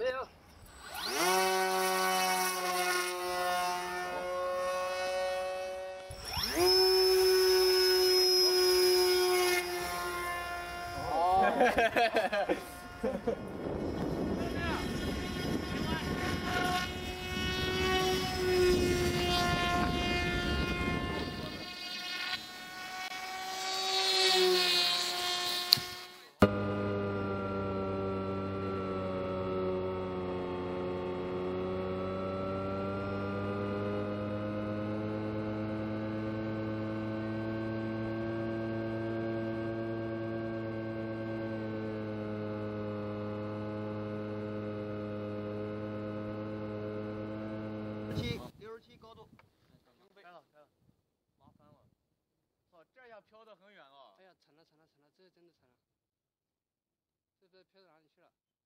没有。67高度，开了，麻烦了，操，这下飘得很远了。哎呀，沉了，这真的沉了，这飘到哪里去了？